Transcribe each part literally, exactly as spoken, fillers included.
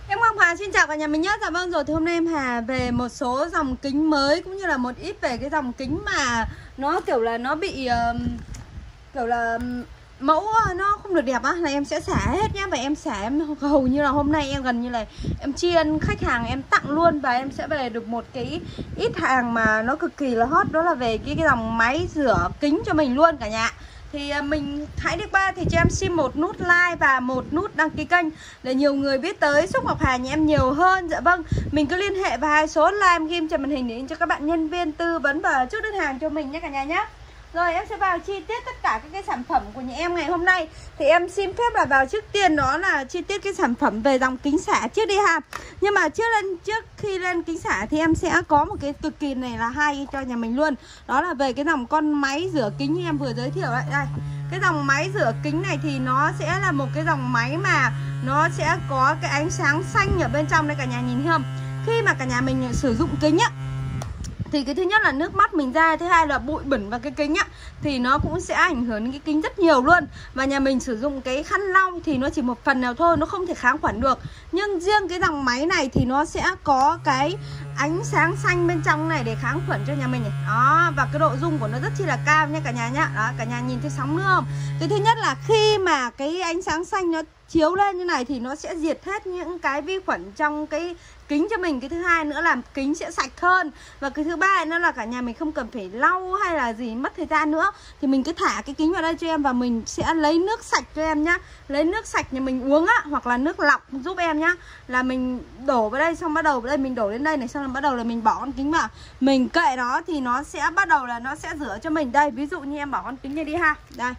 Em Ngọc Hà xin chào cả nhà mình nhé. Dạ vâng rồi, thì hôm nay em Hà về một số dòng kính mới cũng như là một ít về cái dòng kính mà nó kiểu là nó bị uh, kiểu là mẫu nó không được đẹp á, là em sẽ xả hết nhá. Và em xả em hầu như là hôm nay em gần như là em tri ân khách hàng, em tặng luôn. Và em sẽ về được một cái ít hàng mà nó cực kỳ là hot, đó là về cái, cái dòng máy rửa kính cho mình luôn cả nhà. Thì mình hãy được ba thì cho em xin một nút like và một nút đăng ký kênh để nhiều người biết tới shop Ngọc Hà nhà em nhiều hơn. Dạ vâng, mình cứ liên hệ vào hai số like em ghim trên màn hình để cho các bạn nhân viên tư vấn và chốt đơn hàng cho mình nhé cả nhà nhé. Rồi em sẽ vào chi tiết tất cả các cái sản phẩm của nhà em ngày hôm nay. Thì em xin phép là vào trước tiên đó là chi tiết cái sản phẩm về dòng kính xả trước đi ha. Nhưng mà trước lên trước khi lên kính xả thì em sẽ có một cái cực kỳ này là hay cho nhà mình luôn. Đó là về cái dòng con máy rửa kính như em vừa giới thiệu đấy. Đây, cái dòng máy rửa kính này thì nó sẽ là một cái dòng máy mà nó sẽ có cái ánh sáng xanh ở bên trong đây cả nhà nhìn thấy không? Khi mà cả nhà mình sử dụng kính á thì cái thứ nhất là nước mắt mình ra, thứ hai là bụi bẩn vào cái kính á thì nó cũng sẽ ảnh hưởng đến cái kính rất nhiều luôn. Và nhà mình sử dụng cái khăn lau thì nó chỉ một phần nào thôi, nó không thể kháng khuẩn được. Nhưng riêng cái dòng máy này thì nó sẽ có cái ánh sáng xanh bên trong này để kháng khuẩn cho nhà mình này. Đó, và cái độ rung của nó rất chi là cao nha cả nhà nhá. Đó, cả nhà nhìn thấy sóng nước không? Cái thứ nhất là khi mà cái ánh sáng xanh nó chiếu lên như này thì nó sẽ diệt hết những cái vi khuẩn trong cái kính cho mình. Cái thứ hai nữa là kính sẽ sạch hơn. Và cái thứ ba nữa là cả nhà mình không cần phải lau hay là gì mất thời gian nữa. Thì mình cứ thả cái kính vào đây cho em và mình sẽ lấy nước sạch cho em nhá. Lấy nước sạch nhà mình uống á, hoặc là nước lọc giúp em nhá. Là mình đổ vào đây, xong bắt đầu vào đây mình đổ lên đây này, xong là bắt đầu là mình bỏ con kính vào. Mình kệ nó thì nó sẽ bắt đầu là nó sẽ rửa cho mình. Đây, ví dụ như em bỏ con kính này đi ha. Đây,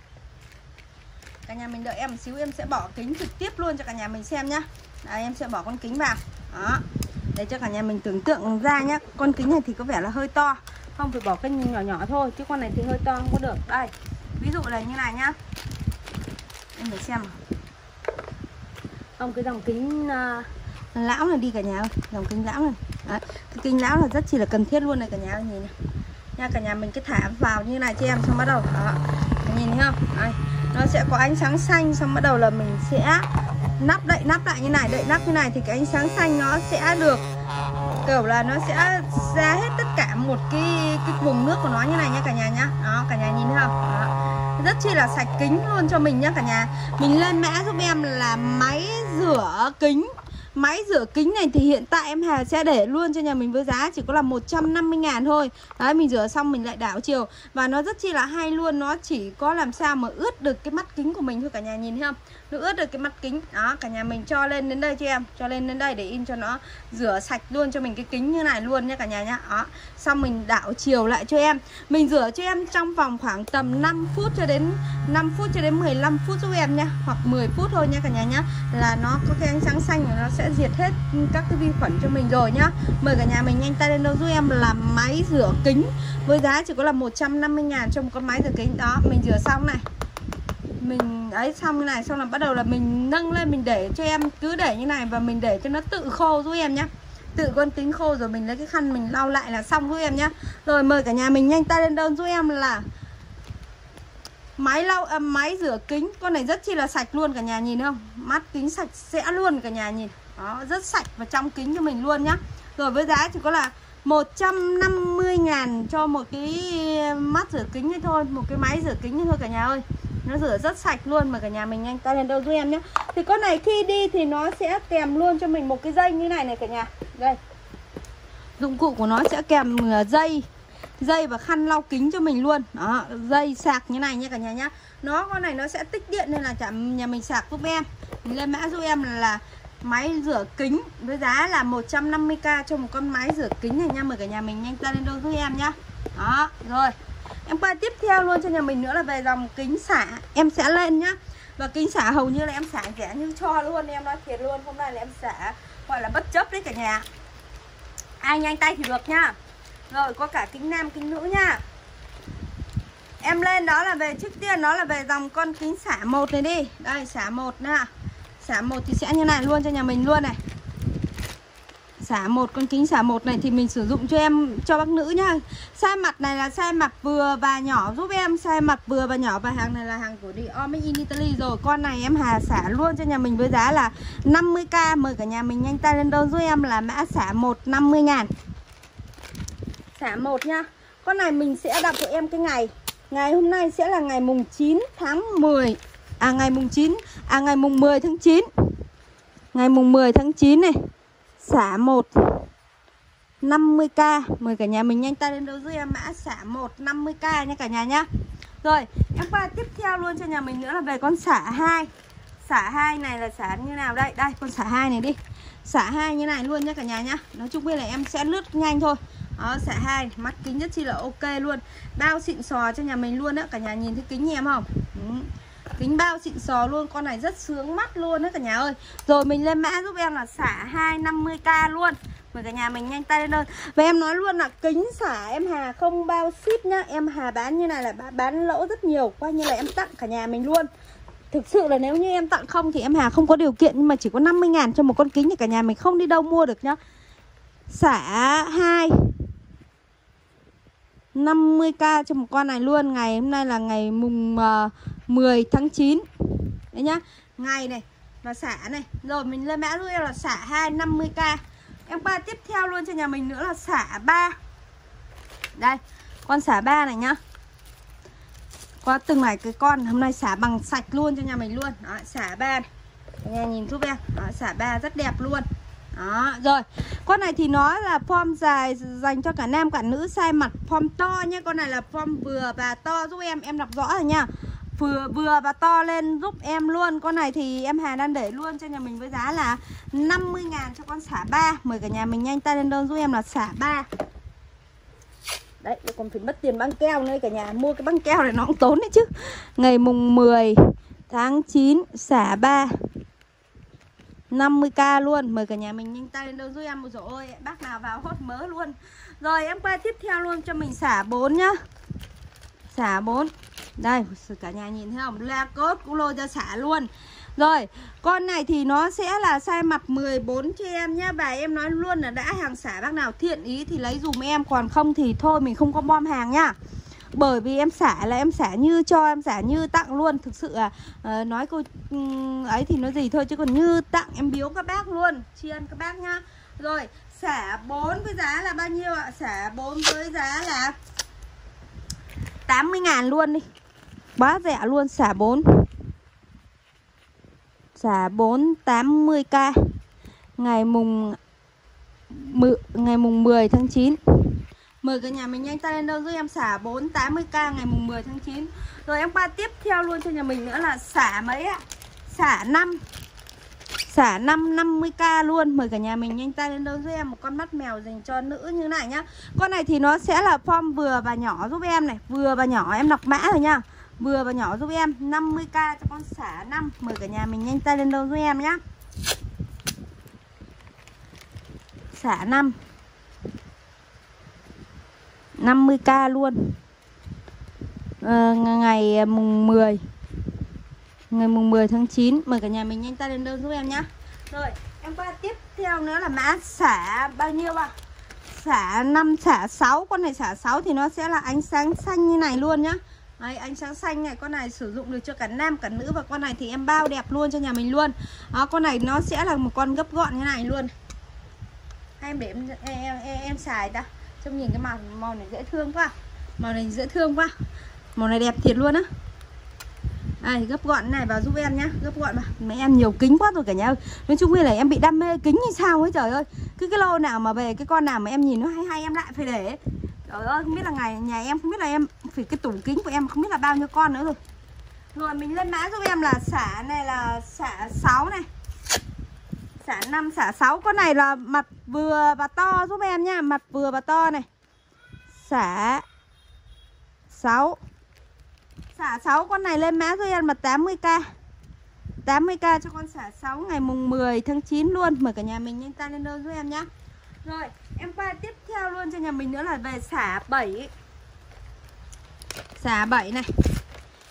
cả nhà mình đợi em một xíu, em sẽ bỏ kính trực tiếp luôn cho cả nhà mình xem nhá. Đây, em sẽ bỏ con kính vào. Đó, để cho cả nhà mình tưởng tượng ra nhá. Con kính này thì có vẻ là hơi to, không phải bỏ cái nhỏ nhỏ thôi, chứ con này thì hơi to không có được. Đây, ví dụ là như này nhá. Em phải xem không, cái dòng kính uh, lão này đi cả nhà ơi. Dòng kính lão này. Đấy, cái kính lão là rất chỉ là cần thiết luôn này cả nhà ơi, nhìn này nha. Cả nhà mình cứ thả vào như này cho em, xong bắt đầu đó, nhìn thấy không? Đây, nó sẽ có ánh sáng xanh, xong bắt đầu là mình sẽ nắp đậy nắp lại như này, đậy nắp như này thì cái ánh sáng xanh nó sẽ được kiểu là nó sẽ ra hết tất cả một cái cái vùng nước của nó như này nha cả nhà nhá. Đó, cả nhà nhìn thấy không? Đó, rất chi là sạch kính luôn cho mình nhá cả nhà. Mình lên mã giúp em là máy rửa kính. Máy rửa kính này thì hiện tại em Hà sẽ để luôn cho nhà mình với giá chỉ có là một trăm năm mươi ngàn thôi. Đấy, mình rửa xong mình lại đảo chiều. Và nó rất chi là hay luôn. Nó chỉ có làm sao mà ướt được cái mắt kính của mình thôi cả nhà nhìn thấy không? Nó ướt được cái mắt kính. Đó, cả nhà mình cho lên đến đây cho em. Cho lên đến đây để in cho nó rửa sạch luôn cho mình cái kính như này luôn nha cả nhà nhá. Đó, xong mình đảo chiều lại cho em. Mình rửa cho em trong vòng khoảng tầm năm phút cho đến năm phút cho đến mười lăm phút giúp em nha. Hoặc mười phút thôi nha cả nhà nhá. Là nó có cái ánh sáng xanh và nó sẽ diệt hết các cái vi khuẩn cho mình rồi nhá. Mời cả nhà mình nhanh tay lên đâu giúp em là máy rửa kính với giá chỉ có là một trăm năm mươi ngàn cho một con máy rửa kính. Đó, mình rửa xong này, mình ấy xong như này, xong là bắt đầu là mình nâng lên mình để cho em, cứ để như này và mình để cho nó tự khô giúp em nhá. Tự con kính khô rồi mình lấy cái khăn mình lau lại là xong giúp em nhá. Rồi mời cả nhà mình nhanh tay lên đơn giúp em là máy lau à, máy rửa kính. Con này rất chi là sạch luôn cả nhà nhìn không? Mắt kính sạch sẽ luôn cả nhà nhìn. Đó, rất sạch và trong kính cho mình luôn nhá. Rồi với giá chỉ có là một trăm năm mươi ngàn cho một cái mắt rửa kính như thôi, một cái máy rửa kính như thôi cả nhà ơi. Nó rửa rất sạch luôn mà cả nhà mình nhanh tay lên đâu giúp em nhé. Thì con này khi đi thì nó sẽ kèm luôn cho mình một cái dây như này này cả nhà. Đây, dụng cụ của nó sẽ kèm dây dây và khăn lau kính cho mình luôn. Đó, dây sạc như này nha cả nhà nhá. Nó con này nó sẽ tích điện nên là cả nhà mình sạc giúp em. Mình lên mã giúp em là, là máy rửa kính với giá là một trăm năm mươi k cho một con máy rửa kính này nha. Mời cả nhà mình nhanh tay lên đâu giúp em nhá. Đó, rồi em qua tiếp theo luôn cho nhà mình nữa là về dòng kính xả. Em sẽ lên nhá. Và kính xả hầu như là em xả rẻ như cho luôn. Em nói thiệt luôn, hôm nay là em xả gọi là bất chấp đấy cả nhà. Ai nhanh tay thì được nhá. Rồi có cả kính nam kính nữ nha. Em lên đó là về trước tiên đó là về dòng con kính xả một này đi. Đây, xả một nè. Xả một thì sẽ như này luôn cho nhà mình luôn này. xả một, con kính xả một này thì mình sử dụng cho em, cho bác nữ nhá. Size mặt này là size mặt vừa và nhỏ giúp em, size mặt vừa và nhỏ, và hàng này là hàng của Dior Made in Italy rồi. Con này em Hà xả luôn cho nhà mình với giá là năm mươi k. Mời cả nhà mình nhanh tay lên đơn giúp em là mã xả một năm mươi ngàn. Xả một nhá. Con này mình sẽ đặt cho em cái ngày. Ngày hôm nay sẽ là ngày mùng chín tháng mười. À ngày mùng chín, à ngày mùng mười tháng chín. Ngày mùng mười tháng chín này. Xả một năm mươi k. Mời cả nhà mình nhanh tay lên đâu giúp em mã xả một năm mươi k nha cả nhà nhá. Rồi, em qua tiếp theo luôn cho nhà mình nữa là về con xả hai. Xả hai này là xả như nào đây? Đây, con xả hai này đi. Xả hai như này luôn nha cả nhà nhá. Nói chung là em sẽ lướt nhanh thôi. Đó, xả hai, mắt kính rất chi là ok luôn. Bao xịn sò cho nhà mình luôn đó. Cả nhà nhìn thấy kính nhà em không? Ừ. Kính bao xịn sò luôn, con này rất sướng mắt luôn đấy cả nhà ơi. Rồi mình lên mã giúp em là xả hai năm mươi k luôn. Mời cả nhà mình nhanh tay lên đơn. Và em nói luôn là kính xả em Hà không bao ship nhá. Em Hà bán như này là bán lỗ rất nhiều. Coi như là em tặng cả nhà mình luôn. Thực sự là nếu như em tặng không thì em Hà không có điều kiện, nhưng mà chỉ có năm mươi ngàn cho một con kính thì cả nhà mình không đi đâu mua được nhá. Xả hai năm mươi k cho một con này luôn. Ngày hôm nay là ngày mùng uh, mười tháng chín. Đấy nhá. Ngày này và xả này. Rồi mình lên mã giúp em là xả hai năm mươi k. Em qua tiếp theo luôn cho nhà mình nữa là xả ba. Đây, con xả ba này nhá. Qua từng này cái con hôm nay xả bằng sạch luôn cho nhà mình luôn. Đó, xả ba này. Cả nhà nhìn giúp em. Đó, xả ba rất đẹp luôn. Đó, rồi. Con này thì nó là form dài dành cho cả nam cả nữ, size mặt form to nhé. Con này là form vừa và to giúp em, em đọc rõ rồi nha. Vừa vừa và to lên giúp em luôn. Con này thì em Hà đang để luôn cho nhà mình với giá là năm mươi ngàn cho con xả ba. Mời cả nhà mình nhanh tay lên đơn giúp em là xả ba. Đấy, còn phải mất tiền băng keo nữa cả nhà. Mua cái băng keo này nó cũng tốn đấy chứ. Ngày mùng mười tháng chín xả ba năm mươi k luôn. Mời cả nhà mình nhanh tay lên đơn giúp em. Ôi dồi ôi, bác nào vào hốt mớ luôn. Rồi em qua tiếp theo luôn cho mình xả bốn nhá. Xả bốn. Đây, cả nhà nhìn thấy không? La cốt cũng lôi ra xả luôn. Rồi, con này thì nó sẽ là size mặt mười bốn cho em nhá. Và em nói luôn là đã hàng xả bác nào thiện ý thì lấy dùm em. Còn không thì thôi mình không có bom hàng nhá. Bởi vì em xả là em xả như cho, em xả như tặng luôn. Thực sự là uh, nói cô um, ấy thì nói gì thôi, chứ còn như tặng em biếu các bác luôn. Tri ân các bác nhá. Rồi, xả bốn với giá là bao nhiêu ạ? Xả bốn với giá là tám mươi ngàn luôn đi. Quá rẻ luôn, xả bốn. Xả bốn tám mươi k. Ngày mùng ngày mùng mười tháng chín. Mời cả nhà mình nhanh tay lên đơn giúp em xả bốn tám mươi k ngày mùng mười tháng chín. Rồi em qua tiếp theo luôn cho nhà mình nữa là xả mấy ạ? Xả năm. Xả năm năm mươi k luôn. Mời cả nhà mình nhanh tay lên đơn giúp em một con mắt mèo dành cho nữ như này nhá. Con này thì nó sẽ là form vừa và nhỏ giúp em này. Vừa và nhỏ em đọc mã rồi nhá. Vừa và nhỏ giúp em năm mươi k cho con xả năm. Mời cả nhà mình nhanh tay lên đơn giúp em nhá. Xả năm năm mươi k luôn. à, Ngày mùng mười Ngày mùng mười tháng chín. Mời cả nhà mình nhanh tay lên đơn giúp em nhá. Rồi em qua tiếp theo nữa là mã xả bao nhiêu ạ? Xả năm, xả sáu. Con này xả sáu thì nó sẽ là ánh sáng xanh như này luôn nhá. Đấy, ánh sáng xanh này, con này sử dụng được cho cả nam cả nữ. Và con này thì em bao đẹp luôn cho nhà mình luôn. Đó, con này nó sẽ là một con gấp gọn như này luôn. Em để em, em, em, em xài ta. Trông nhìn cái màu, màu này dễ thương quá. Màu này dễ thương quá. Màu này đẹp thiệt luôn á. Đây, gấp gọn này vào giúp em nhá. Gấp gọn vào. Mấy em nhiều kính quá rồi cả nhà ơi. Nói chung là em bị đam mê kính như sao ấy trời ơi. Cứ cái lô nào mà về cái con nào mà em nhìn nó hay hay em lại phải để. Trời ơi, không biết là ngày nhà em, không biết là em phải cái tủ kính của em không biết là bao nhiêu con nữa rồi. Rồi mình lên mã giúp em là xả này là xả sáu này. Xả năm, xả sáu. Con này là mặt vừa và to giúp em nhá. Mặt vừa và to này. Xả sáu. Xả sáu con này lên mã giúp em là tám mươi k. tám mươi k cho con xả sáu ngày mùng mười tháng chín luôn. Mời cả nhà mình nhanh tay lên đơn giúp em nhá. Rồi em qua tiếp theo luôn cho nhà mình nữa là về xả bảy. Xả bảy này.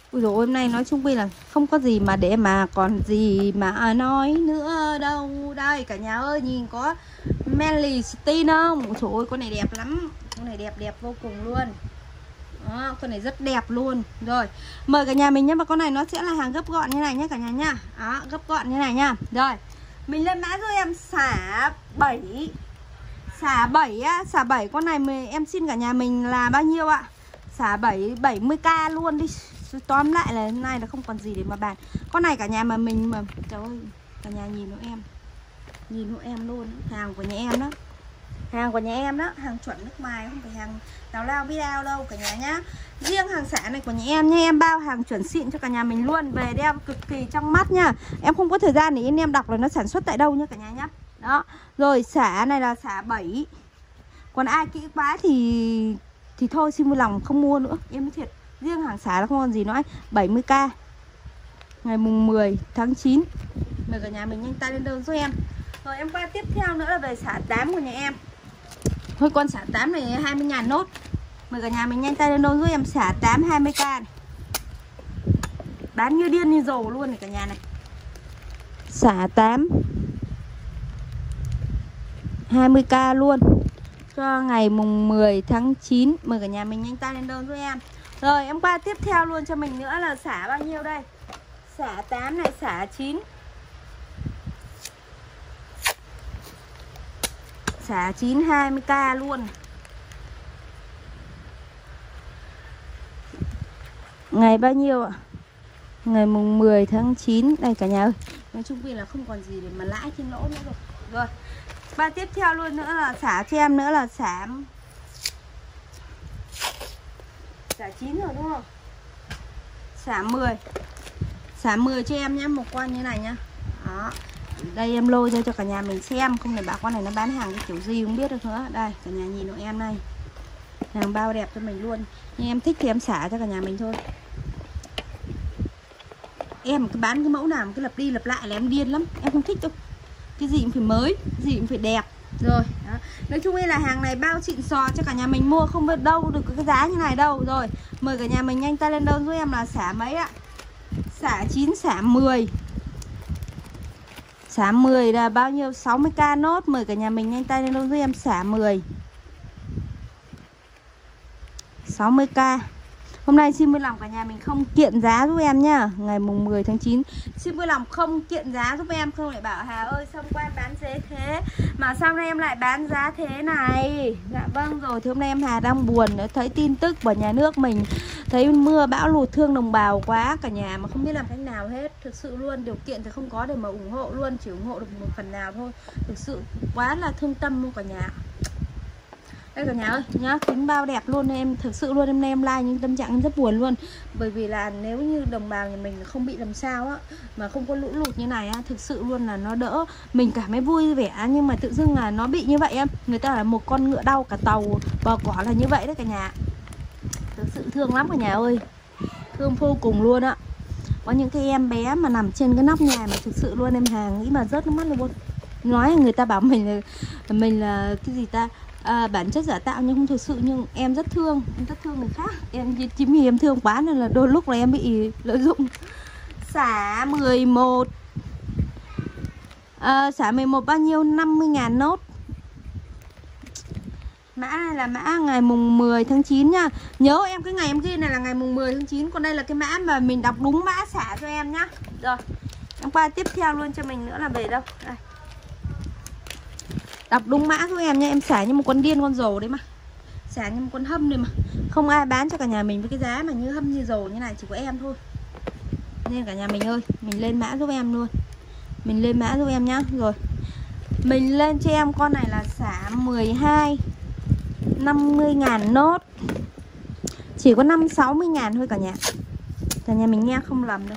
Ui dồi, hôm nay nói chung quy là không có gì mà để mà còn gì mà nói nữa đâu. Đây cả nhà ơi, nhìn có Manly Stin không? Trời ơi, con này đẹp lắm. Con này đẹp đẹp vô cùng luôn. Đó, con này rất đẹp luôn. Rồi, mời cả nhà mình nhé. Và con này nó sẽ là hàng gấp gọn như này nhé cả nhà nhá. Đó, gấp gọn như này nhá. Rồi, mình lên mã cho em xả bảy. Xả bảy á, xả bảy con này mình, em xin cả nhà mình là bao nhiêu ạ? Xả bảy, bảy mươi k luôn đi. Tóm lại là hôm nay là không còn gì để mà bàn. Con này cả nhà mà mình mà trời ơi, cả nhà nhìn nó em. Nhìn nó em luôn, hàng của nhà em đó. Hàng của nhà em đó, hàng chuẩn nước ngoài, không phải hàng tào lao video đâu cả nhà nhá. Riêng hàng xả này của nhà em nha, em bao hàng chuẩn xịn cho cả nhà mình luôn. Về đeo cực kỳ trong mắt nha. Em không có thời gian để anh em đọc là nó sản xuất tại đâu nha cả nhà nhá. Đó, rồi xả này là xả bảy. Còn ai kỹ quá thì thì thôi xin vui lòng không mua nữa, em nói thiệt. Riêng hàng xả là không còn gì nữa. Bảy mươi k ngày mùng mười tháng chín. Mời cả nhà mình nhanh tay lên đơn giúp em. Rồi em qua tiếp theo nữa là về xả tám của nhà em. Thôi con xả tám này hai mươi ngàn nốt. Mời cả nhà mình nhanh tay lên đơn giúp em xả tám hai mươi k này. Bán như điên như dồ luôn này cả nhà này. Xả tám hai mươi k luôn cho ngày mùng mười tháng chín. Mời cả nhà mình nhanh tay lên đơn giúp em. Rồi em qua tiếp theo luôn cho mình nữa là xả bao nhiêu đây? Xả tám này, xả chín. Xả chín hai mươi k luôn. Ngày bao nhiêu ạ? Ngày mùng mười tháng chín. Đây cả nhà ơi, nói chung là không còn gì để mà lãi trên lỗ nữa rồi. Rồi, ba tiếp theo luôn nữa là xả cho em nữa là xả Xả chín rồi đúng không? Xả mười. Xả mười cho em nhé, một con như này nhá. Đó. Đây em lôi ra cho cả nhà mình xem. Không để bảo con này nó bán hàng cái kiểu gì không biết được nữa. Đây, cả nhà nhìn của em này. Hàng bao đẹp cho mình luôn. Nhưng em thích thì em xả cho cả nhà mình thôi. Em cứ bán cái mẫu nào cứ lặp đi lặp lại là em điên lắm. Em không thích đâu. Cái gì cũng phải mới, cái gì cũng phải đẹp. Rồi, đó. Nói chung là hàng này bao xịn sò cho cả nhà mình mua, không biết đâu được cái giá như này đâu. Rồi, mời cả nhà mình nhanh tay lên đơn giúp em là xả mấy ạ? Xả chín, xả mười. Xả mười là bao nhiêu? sáu mươi k nốt. Mời cả nhà mình nhanh tay lên đơn giúp em xả mười. sáu mươi k. Hôm nay xin vui lòng cả nhà mình không kiện giá giúp em nhá. Ngày mùng mười tháng chín xin vui lòng không kiện giá giúp em. Không lại bảo Hà ơi xong qua em bán thế thế mà sao nay em lại bán giá thế này. Dạ vâng rồi, thì hôm nay em Hà đang buồn. Thấy tin tức của nhà nước mình thấy mưa bão lụt thương đồng bào quá cả nhà, mà không biết làm cách nào hết. Thực sự luôn, điều kiện thì không có để mà ủng hộ luôn, chỉ ủng hộ được một phần nào thôi. Thực sự quá là thương tâm luôn cả nhà. Đây cả nhà ơi nhá, kính bao đẹp luôn. Em thực sự luôn, em nay em like nhưng tâm trạng em rất buồn luôn. Bởi vì là nếu như đồng bào nhà mình không bị làm sao á, mà không có lũ lụt như này á, thực sự luôn là nó đỡ. Mình cảm thấy vui vẻ, nhưng mà tự dưng là nó bị như vậy em. Người ta là một con ngựa đau cả tàu bò cỏ là như vậy đấy cả nhà. Thực sự thương lắm cả nhà ơi. Thương vô cùng luôn á. Có những cái em bé mà nằm trên cái nóc nhà mà thực sự luôn em Hà nghĩ mà rớt nước mắt luôn. Nói người ta bảo mình là mình là cái gì ta, à, bản chất giả tạo nhưng không thực sự. Nhưng em rất thương, em rất thương người khác. Em chính vì em thương quá nên là đôi lúc là em bị lợi dụng. Xả mười một. à, Xả mười một bao nhiêu? năm mươi ngàn nốt. Mã này là mã ngày mùng mười tháng chín nha. Nhớ em cái ngày em ghi này là ngày mùng mười tháng chín. Còn đây là cái mã mà mình đọc đúng mã xả cho em nhá. Rồi em qua tiếp theo luôn cho mình nữa là về đâu đây. Đọc đúng mã của em nha. Em xả như một con điên con rồ đấy mà. Xả như một con hâm đấy mà. Không ai bán cho cả nhà mình với cái giá mà như hâm như rồ như này, chỉ có em thôi. Nên cả nhà mình ơi, mình lên mã giúp em luôn. Mình lên mã giúp em nhá. Rồi mình lên cho em con này là xả mười hai, năm mươi ngàn nốt. Chỉ có năm sáu mươi ngàn thôi cả nhà. Cả nhà mình nghe không lầm đâu.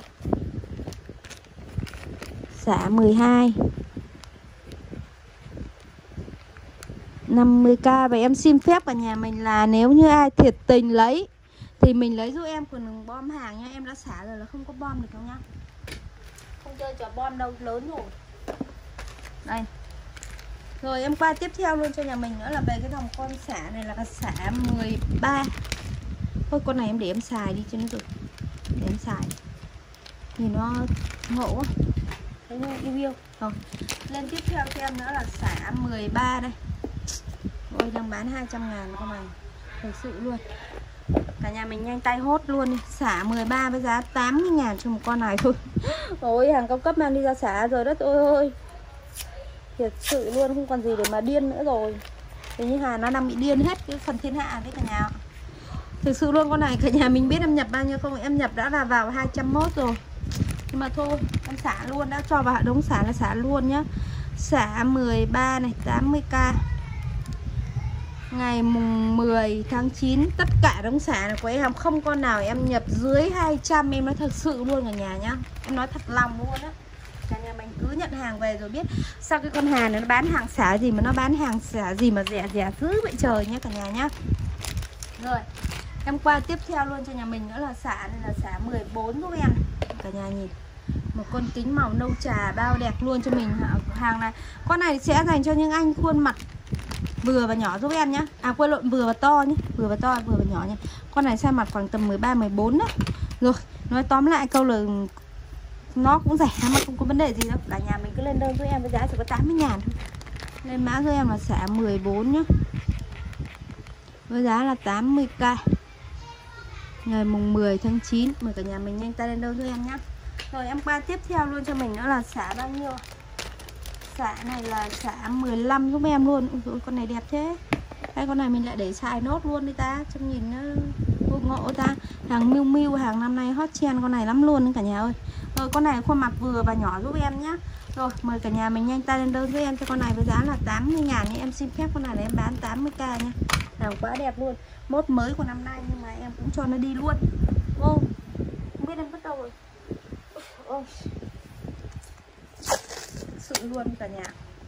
Xả mười hai năm mươi k. Và em xin phép cả nhà mình là nếu như ai thiệt tình lấy thì mình lấy giúp em, còn đừng bom hàng nha. Em đã xả rồi là không có bom được đâu nhá. Không chơi trò bom đâu, lớn rồi. Đây. Rồi em qua tiếp theo luôn cho nhà mình nữa là về cái dòng con xả này là xả mười ba. Thôi con này em để em xài đi cho nó rồi. Để em xài. Nhìn nó ngộ quá. Thấy không? Yêu yêu. Rồi. Lên tiếp theo cho em nữa là xả mười ba đây. Ôi đang bán hai trăm ngàn con này. Thực sự luôn. Cả nhà mình nhanh tay hốt luôn đi. Xả mười ba với giá tám mươi ngàn cho một con này thôi. Ôi hàng cao cấp mang đi ra xả rồi đất ôi ơi. Thiệt sự luôn, không còn gì để mà điên nữa rồi. Thế như hàng nó đang bị điên hết cái phần thiên hạ đấy cả nhà. Thực sự luôn con này cả nhà mình biết em nhập bao nhiêu không? Em nhập đã là vào hai trăm mốt rồi. Nhưng mà thôi em xả luôn, đã cho vào đống xả là xả luôn nhá. Xả mười ba này, tám mươi k. Ngày mùng mười tháng chín tất cả đống xả này của em không con nào em nhập dưới hai trăm. Em nói thật sự luôn cả nhà nhá. Em nói thật lòng luôn á. Cả nhà mình cứ nhận hàng về rồi biết sao cái con hàng này nó bán hàng xả gì mà nó bán hàng xả gì mà rẻ rẻ dữ vậy trời nhá cả nhà nhá. Rồi em qua tiếp theo luôn cho nhà mình nữa là xả này là xả mười bốn giúp em. Cả nhà nhìn một con kính màu nâu trà bao đẹp luôn cho mình. Hàng này con này sẽ dành cho những anh khuôn mặt vừa và nhỏ giúp em nhá. À quên lộn, vừa và to nhé. Vừa và to, vừa và nhỏ nhé. Con này size mặt khoảng tầm mười ba, mười bốn đấy. Rồi nói tóm lại câu là nó cũng rẻ mà không có vấn đề gì đâu. Cả nhà mình cứ lên đơn giúp em với giá chỉ có tám mươi ngàn thôi. Lên mã giúp em là xả mười bốn nhá. Với giá là tám mươi k. Ngày mùng mười tháng chín. Mời cả nhà mình nhanh tay lên đơn giúp em nhá. Rồi em qua tiếp theo luôn cho mình nữa là xả bao nhiêu? Xả này là xả mười lăm giúp em luôn. Ui, con này đẹp thế. Hay con này mình lại để xài nốt luôn đi ta. Trông nhìn nó ngộ ngộ ta. Hàng Miu Miu hàng năm nay hot trend con này lắm luôn cả nhà ơi. Rồi con này khuôn mặt vừa và nhỏ giúp em nhá. Rồi mời cả nhà mình nhanh tay lên đơn với em cho con này với giá là tám mươi ngàn. Em xin phép con này là em bán tám mươi k nha. Hàng quá đẹp luôn. Mốt mới của năm nay nhưng mà em cũng cho nó đi luôn. Ô, không biết em vứt đâu rồi. Ôi. Sự luôn cả nhà.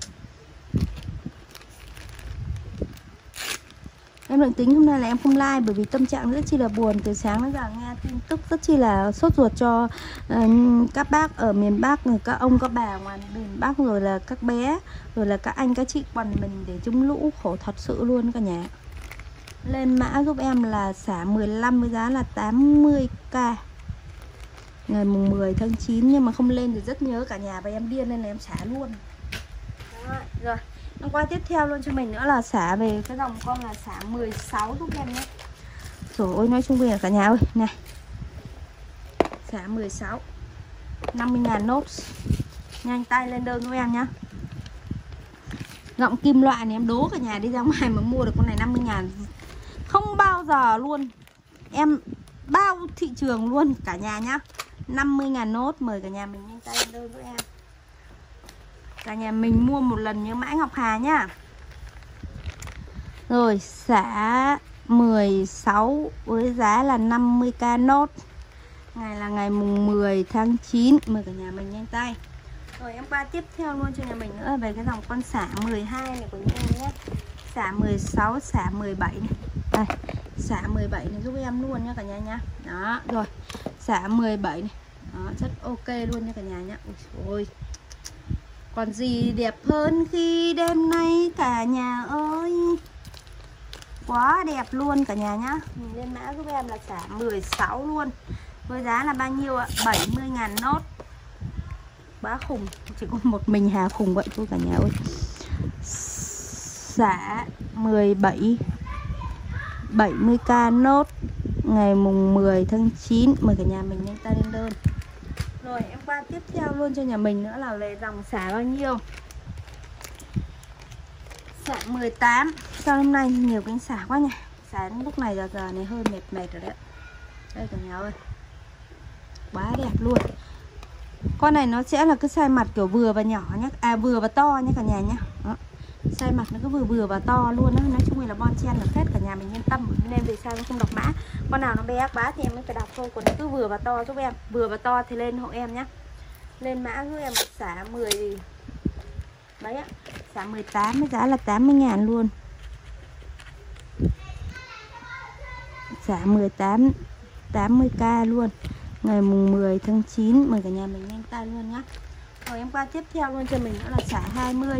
Em định tính hôm nay là em không like bởi vì tâm trạng rất chi là buồn. Từ sáng đến giờ nghe tin tức rất chi là sốt ruột cho uh, các bác ở miền Bắc, các ông các bà ngoài miền Bắc, rồi là các bé, rồi là các anh các chị quần mình để chống lũ, khổ thật sự luôn cả nhà. Lên mã giúp em là xả mười lăm với giá là tám mươi k. Ngày mùng mười tháng chín nhưng mà không lên thì rất nhớ cả nhà và em điên nên là em xả luôn. Đó, rồi. Hôm qua tiếp theo luôn cho mình nữa là xả về cái dòng con là xả mười sáu giúp em nhé. Trời ơi nói chung là cả nhà ơi, này. Xả mười sáu. năm mươi ngàn nốt. Nhanh tay lên đơn giúp em nhá. Gọng kim loại này em đố cả nhà đi ra ngoài mà mua được con này năm mươi ngàn. Không bao giờ luôn. Em bao thị trường luôn cả nhà nhá. năm mươi ngàn nốt, mời cả nhà mình nhanh tay lên đơn giúp em. Cả nhà mình mua một lần như mãi Ngọc Hà nhá. Rồi xả mười sáu với giá là năm mươi k nốt. Ngày là ngày mùng mười tháng chín. Mời cả nhà mình nhanh tay. Rồi em qua tiếp theo luôn cho nhà mình nữa về cái dòng con xả mười hai này của em nhé. Xả mười sáu, xả mười bảy này. Đây, xả mười bảy này giúp em luôn nha cả nhà nhá. Đó, rồi. Xả mười bảy này. Đó, rất ok luôn nha cả nhà nhá. Ôi ôi. Còn gì đẹp hơn khi đêm nay cả nhà ơi. Quá đẹp luôn cả nhà nhá. Mình lên mã giúp em là xả mười sáu luôn. Với giá là bao nhiêu ạ? bảy mươi ngàn nốt. Quá khủng. Chỉ có một mình Hà khủng vậy thôi cả nhà ơi. Xả mười bảy, bảy mươi k nốt. Ngày mùng mười tháng chín. Mời cả nhà mình nhanh tay lên đơn. Rồi em qua tiếp theo luôn cho nhà mình nữa là về dòng xả bao nhiêu? Xả mười tám. Sao hôm nay nhiều cánh xả quá nhỉ? Xả lúc này giờ giờ này hơi mệt mệt rồi đấy. Đây cả nhà ơi. Quá đẹp luôn. Con này nó sẽ là cái size mặt kiểu vừa và nhỏ nhé. À vừa và to nhé cả nhà nhé. Đó. Size mặt nó cứ vừa vừa và to luôn đó. Nói chung là bon chen được hết, cả nhà mình yên tâm. Nên vì sao nó không đọc mã. Con nào nó bé quá thì em mới phải đọc thôi. Còn nó cứ vừa và to giúp em. Vừa và to thì lên hộ em nhé. Lên mã giúp em xả mười đấy ạ. Xả mười tám với giá là tám mươi ngàn luôn. Xả mười tám, tám mươi k luôn. Ngày mùng mười tháng chín. Mời cả nhà mình nhanh tay luôn nhá. Rồi em qua tiếp theo luôn cho mình nữa là xả hai mươi.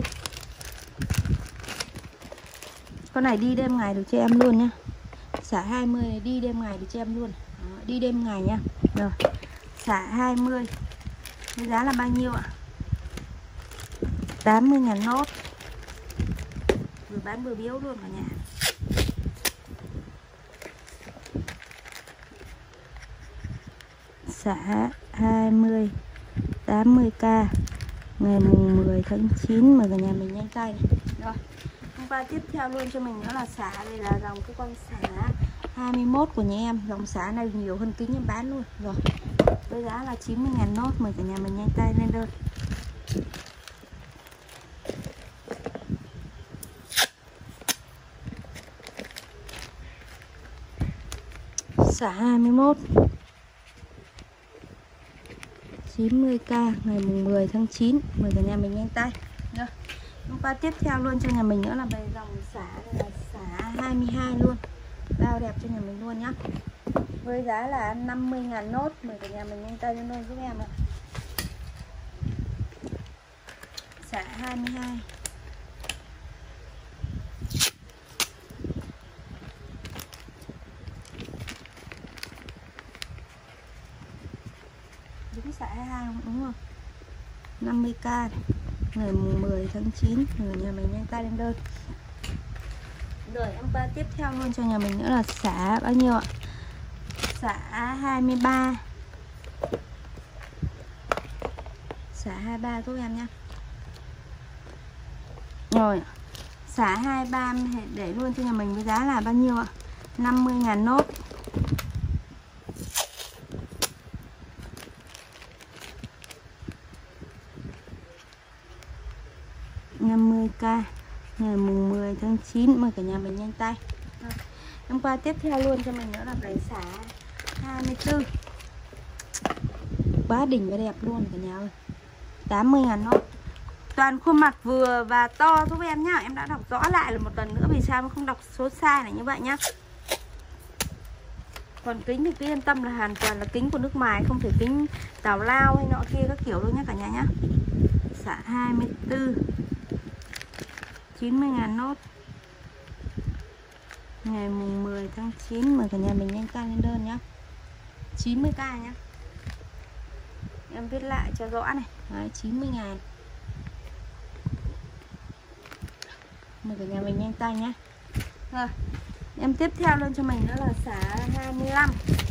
Con này đi đêm ngày được cho em luôn nhá. Xả hai mươi này đi đêm ngày được cho em luôn. Đó, đi đêm ngày nhá. Rồi xả hai mươi. Với giá là bao nhiêu ạ? tám mươi ngàn nốt. Vừa bán vừa biếu luôn cả nhà. Xả hai mươi, tám mươi k, ngày mùng mười tháng chín, mời cả nhà mình nhanh tay này. Rồi, hôm qua tiếp theo luôn cho mình nữa là xả. Đây là dòng cái con xả hai mươi mốt của nhà em. Dòng xả này nhiều hơn kính em bán luôn. Rồi, với giá là chín mươi ngàn nốt, mời cả nhà mình nhanh tay lên đơn. Xả hai mươi mốt, chín mươi k, ngày mùng mười tháng chín, mời cả nhà mình nhanh tay. Rồi, hôm qua tiếp theo luôn cho nhà mình nữa là về dòng xả. Đây là xả hai mươi hai luôn, bao đẹp cho nhà mình luôn nhá. Với giá là năm mươi ngàn nốt, mời cả nhà mình nhanh tay lên đơn giúp em ạ. Xả hai mươi hai. Đúng xả hai mươi hai không? Đúng không? năm mươi k, ngày mùng mười tháng chín, người nhà mình nhanh tay lên đơn. Rồi em qua tiếp theo luôn cho nhà mình nữa là xả bao nhiêu ạ? Xả hai mươi ba. Xả hai mươi ba giúp em nhé. Rồi, xả hai mươi ba để luôn cho nhà mình với giá là bao nhiêu ạ? năm mươi ngàn nốt. năm mươi k, ngày mùng mười tháng chín, mời cả nhà mình nhanh tay. Rồi, hôm qua tiếp theo luôn cho mình nữa là cái xả hai mươi tư. Quá đỉnh và đẹp luôn cả nhà ơi. tám mươi ngàn nốt. Toàn khuôn mặt vừa và to giúp em nhá. Em đã đọc rõ lại là một lần nữa vì sao nó không đọc số size này như vậy nhá. Còn kính thì cứ yên tâm là hoàn toàn là kính của nước ngoài, không thể kính tào lao hay nọ kia các kiểu đâu nhá cả nhà nhá. Xả hai mươi tư, chín mươi ngàn nốt, ngày mùng mười tháng chín, mời cả nhà mình nhanh tay lên đơn nhá. chín mươi k nhá. Em viết lại cho rõ này. Đấy, chín mươi ngàn. Mời cả nhà mình nhanh tay nhá. Rồi, em tiếp theo luôn cho mình nữa là xả hai mươi lăm.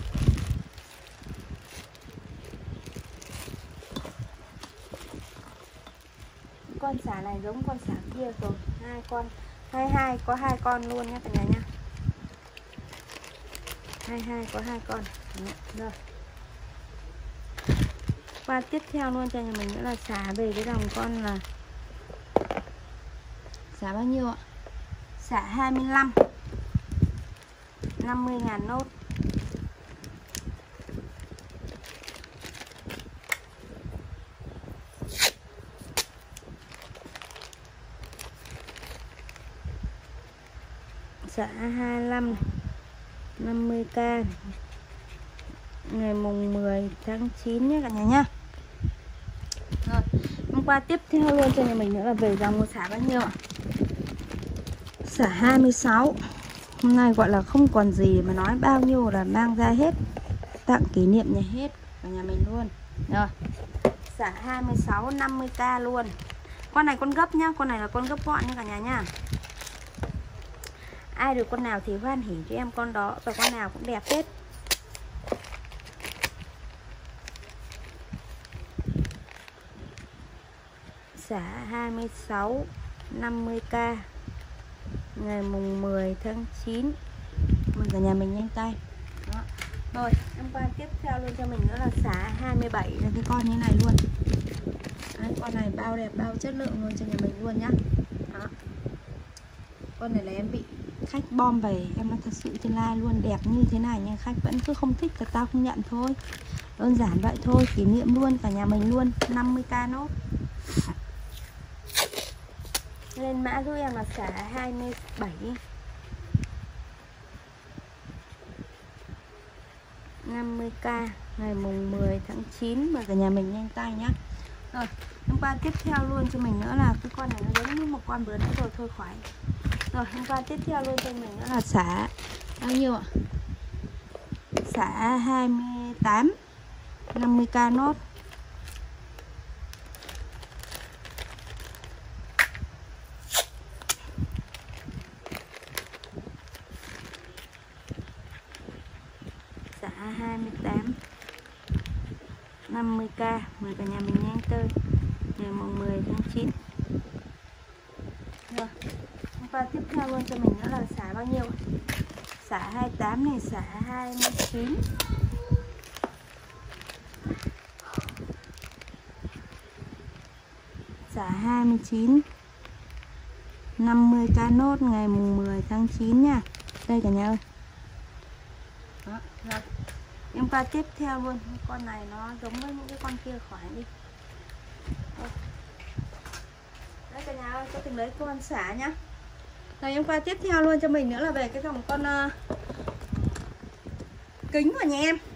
Con xả này giống con xả kia rồi, hai con, hai hai có hai con luôn nhé cả nhà nhá. hai hai có hai con. Rồi. Qua tiếp theo luôn cho nhà mình nữa là xả về cái dòng con là xả bao nhiêu ạ? Xả hai mươi lăm, năm mươi ngàn nốt. Xả hai mươi lăm, năm mươi k, ngày mùng mười tháng chín nhé cả nhà nhá. Rồi, hôm qua tiếp theo luôn cho nhà mình nữa là về dòng một xả bao nhiêu ạ? Xả hai mươi sáu. Hôm nay gọi là không còn gì mà nói, bao nhiêu là mang ra hết, tặng kỷ niệm nhà hết cả nhà mình luôn. Rồi, xả hai mươi sáu, năm mươi k luôn. Con này con gấp nhá, con này là con gấp gọn nha cả nhà nhá. Ai được con nào thì hoan hỉ cho em con đó, và con nào cũng đẹp hết. Xả hai mươi sáu, năm mươi k, ngày mùng mười tháng chín, mời cả nhà mình nhanh tay. Đó. Rồi, em qua tiếp theo luôn cho mình nữa là xả hai mươi bảy, là cái con như này luôn. Đấy, con này bao đẹp, bao chất lượng luôn cho nhà mình luôn nhá. Đó. Con này là em bị khách bom về, em nói thật sự trên live luôn, đẹp như thế này nhưng khách vẫn cứ không thích, là tao không nhận thôi. Đơn giản vậy thôi, kỷ niệm luôn cả nhà mình luôn. Năm mươi k nốt. Lên mã giúp em là xả hai mươi bảy, năm mươi k, ngày mùng mười tháng chín, và cả nhà mình nhanh tay nhá. Rồi, hôm qua tiếp theo luôn cho mình nữa là cái con này nó giống như một con bướm nữa rồi, thôi khỏi. Rồi, hôm qua tiếp theo luôn cho mình nữa là xả bao nhiêu ạ? Xả hai mươi tám, năm mươi k nốt. Xả hai mươi tám, năm mươi k, mời cả nhà mình nhanh tới ngày mùng mười tháng chín. Rồi, qua tiếp theo luôn cho mình nữa là xả bao nhiêu? Xả hai mươi tám này, xả hai mươi chín. Xả hai mươi chín, năm mươi k nốt ngày mùng mười tháng chín nha. Đây cả nhà ơi. Đó, rồi. Em qua tiếp theo luôn. Con này nó giống với những cái con kia khỏi đi. Đây cả nhà ơi, cho từng lấy con xả nhá. Rồi em qua tiếp theo luôn cho mình nữa là về cái dòng con uh, kính của nhà em.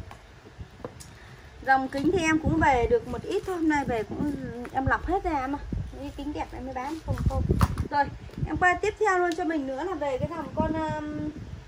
Dòng kính thì em cũng về được một ít thôi. Hôm nay về cũng em lọc hết ra mà. Cái kính đẹp em mới bán không không. Rồi em qua tiếp theo luôn cho mình nữa là về cái dòng con um,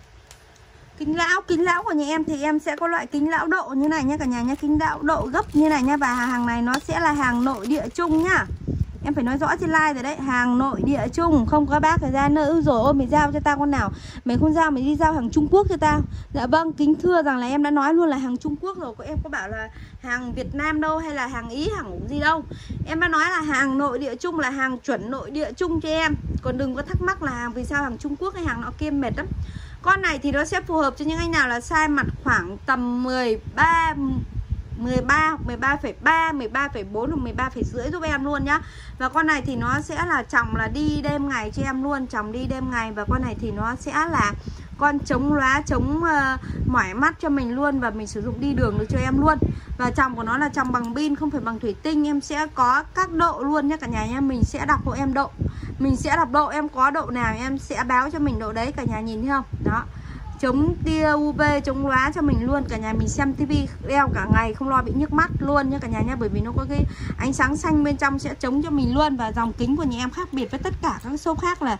kính lão. Kính lão của nhà em thì em sẽ có loại kính lão độ như này nhé cả nhà nhé. Kính lão độ gấp như này nha. Và hàng này nó sẽ là hàng nội địa chung nhá. Em phải nói rõ trên like rồi đấy. Hàng nội địa chung. Không có bác phải ra nơi rồi ôi mày giao cho tao con nào, mày không giao mày đi giao hàng Trung Quốc cho tao. Dạ vâng, kính thưa rằng là em đã nói luôn là hàng Trung Quốc rồi. Có em có bảo là hàng Việt Nam đâu, hay là hàng Ý, hàng gì đâu. Em đã nói là hàng nội địa chung, là hàng chuẩn nội địa chung cho em. Còn đừng có thắc mắc là hàng vì sao hàng Trung Quốc hay hàng nọ kia mệt lắm. Con này thì nó sẽ phù hợp cho những anh nào là size mặt khoảng tầm mười ba, mười ba hoặc mười ba phẩy ba, mười ba phẩy bốn hoặc mười ba phẩy năm giúp em luôn nhá. Và con này thì nó sẽ là chồng là đi đêm ngày cho em luôn, chồng đi đêm ngày. Và con này thì nó sẽ là con chống lóa, chống uh, mỏi mắt cho mình luôn. Và mình sử dụng đi đường được cho em luôn. Và chồng của nó là chồng bằng pin, không phải bằng thủy tinh. Em sẽ có các độ luôn nhé cả nhà nha. Mình sẽ đọc hộ em độ. Mình sẽ đọc độ, em có độ nào em sẽ báo cho mình độ đấy. Cả nhà nhìn thấy không? Đó, chống tia u vê, chống lóa cho mình luôn. Cả nhà mình xem tivi đeo cả ngày không lo bị nhức mắt luôn nha cả nhà nha. Bởi vì nó có cái ánh sáng xanh bên trong sẽ chống cho mình luôn. Và dòng kính của nhà em khác biệt với tất cả các shop khác là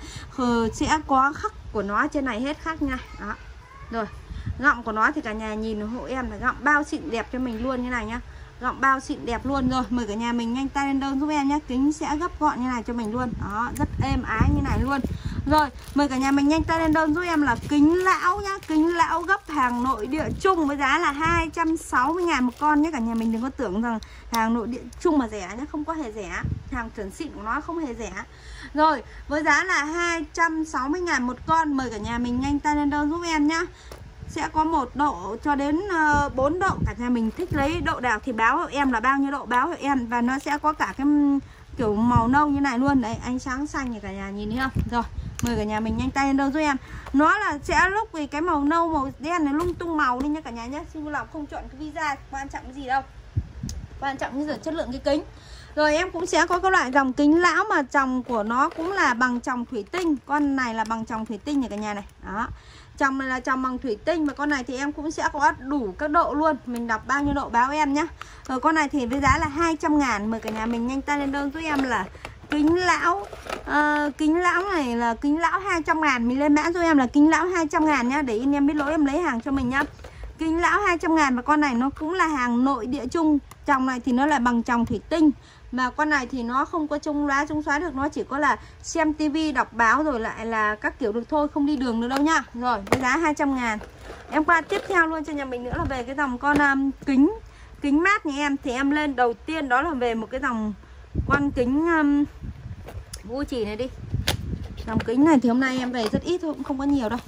sẽ có khắc của nó trên này hết khác nha. Đó. Rồi, gọng của nó thì cả nhà nhìn hộ em là gọng bao xịn đẹp cho mình luôn như này nhá. Gọng bao xịn đẹp luôn. Rồi, mời cả nhà mình nhanh tay lên đơn giúp em nhé. Kính sẽ gấp gọn như này cho mình luôn. Đó, rất êm ái như này luôn. Rồi, mời cả nhà mình nhanh tay lên đơn giúp em là kính lão nhá. Kính lão gấp hàng nội địa chung với giá là hai trăm sáu mươi ngàn một con nhé. Cả nhà mình đừng có tưởng rằng hàng nội địa chung mà rẻ nhé. Không có hề rẻ. Hàng chuẩn xịn của nó không hề rẻ. Rồi, với giá là hai trăm sáu mươi ngàn một con. Mời cả nhà mình nhanh tay lên đơn giúp em nhá. Sẽ có một độ cho đến uh, bốn độ. Cả nhà mình thích lấy độ nào thì báo hộ em là bao nhiêu độ, báo hộ em. Và nó sẽ có cả cái kiểu màu nâu như này luôn. Đấy, ánh sáng xanh này cả nhà nhìn thấy không? Rồi, mời cả nhà mình nhanh tay lên đâu giúp em. Nó là sẽ lúc vì cái màu nâu, màu đen này lung tung màu đi nha cả nhà nhé. Xin lọc không chọn cái visa, quan trọng cái gì đâu. Quan trọng như là chất lượng cái kính. Rồi em cũng sẽ có cái loại dòng kính lão mà chồng của nó cũng là bằng chồng thủy tinh. Con này là bằng chồng thủy tinh này cả nhà này. Đó, chồng này là chồng bằng thủy tinh. Và con này thì em cũng sẽ có đủ các độ luôn. Mình đọc bao nhiêu độ báo em nhá. Rồi con này thì với giá là hai trăm ngàn. Mời cả nhà mình nhanh tay lên đơn giúp em là kính lão. uh, Kính lão này là kính lão hai trăm ngàn. Mình lên mã giúp em là kính lão hai trăm ngàn nhá. Để anh em biết lỗi em lấy hàng cho mình nhá. Kính lão hai trăm ngàn. Và con này nó cũng là hàng nội địa chung. Chồng này thì nó là bằng chồng thủy tinh. Mà con này thì nó không có chống lóa chống xóa được. Nó chỉ có là xem tivi, đọc báo rồi lại là các kiểu được thôi. Không đi đường được đâu nhá. Rồi, với giá hai trăm ngàn. Em qua tiếp theo luôn cho nhà mình nữa là về cái dòng con um, kính Kính mát nhà em. Thì em lên đầu tiên đó là về một cái dòng con kính um, Gucci này đi. Dòng kính này thì hôm nay em về rất ít thôi, cũng không có nhiều đâu.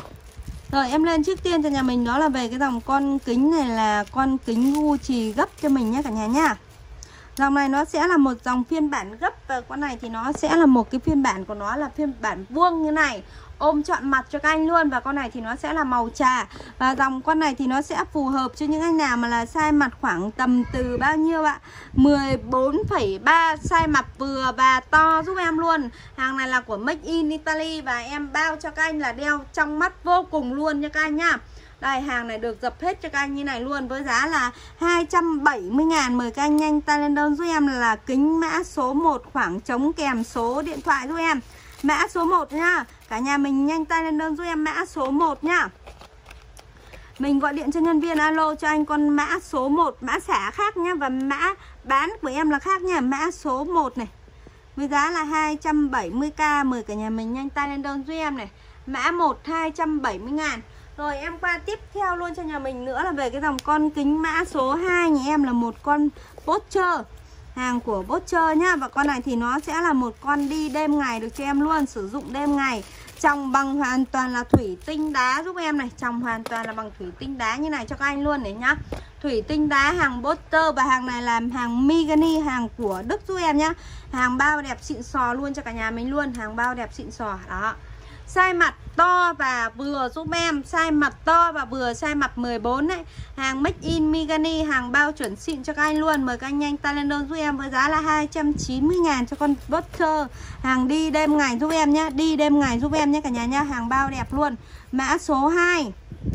Rồi em lên trước tiên cho nhà mình đó là về cái dòng con kính này là con kính Gucci gấp cho mình nhé cả nhà nhá. Dòng này nó sẽ là một dòng phiên bản gấp. Và con này thì nó sẽ là một cái phiên bản của nó là phiên bản vuông như này, ôm trọn mặt cho các anh luôn. Và con này thì nó sẽ là màu trà. Và dòng con này thì nó sẽ phù hợp cho những anh nào mà là size mặt khoảng tầm từ bao nhiêu ạ? mười bốn phẩy ba, size mặt vừa và to giúp em luôn. Hàng này là của Make in Italy. Và em bao cho các anh là đeo trong mắt vô cùng luôn nha các anh nhá. Đây, hàng này được dập hết cho các anh như này luôn. Với giá là hai trăm bảy mươi ngàn. Mời các anh nhanh tay lên đơn giúp em là kính mã số một, khoảng trống kèm số điện thoại giúp em. Mã số một nhá. Cả nhà mình nhanh tay lên đơn giúp em mã số một nhá. Mình gọi điện cho nhân viên alo cho anh con mã số một, mã xả khác nhá. Và mã bán của em là khác nha. Mã số một này với giá là hai trăm bảy mươi k. Mời cả nhà mình nhanh tay lên đơn giúp em này. Mã một hai trăm bảy mươi ngàn. Rồi em qua tiếp theo luôn cho nhà mình nữa là về cái dòng con kính mã số hai nhà em là một con Bocher. Hàng của Bocher nhá. Và con này thì nó sẽ là một con đi đêm ngày được cho em luôn. Sử dụng đêm ngày. Trồng bằng hoàn toàn là thủy tinh đá giúp em này. Trồng hoàn toàn là bằng thủy tinh đá như này cho các anh luôn đấy nhá. Thủy tinh đá hàng Bocher. Và hàng này là hàng Migani, hàng của Đức giúp em nhá. Hàng bao đẹp xịn sò luôn cho cả nhà mình luôn. Hàng bao đẹp xịn sò đó. Size mặt to và vừa giúp em. Size mặt to và vừa, size mặt mười bốn đấy. Hàng Make in Migani, hàng bao chuẩn xịn cho các anh luôn. Mời các anh nhanh tay lên đơn giúp em với giá là hai trăm chín mươi ngàn cho con Bocher. Hàng đi đêm ngày giúp em nhé. Đi đêm ngày giúp em nhé cả nhà nhá. Hàng bao đẹp luôn. Mã số hai.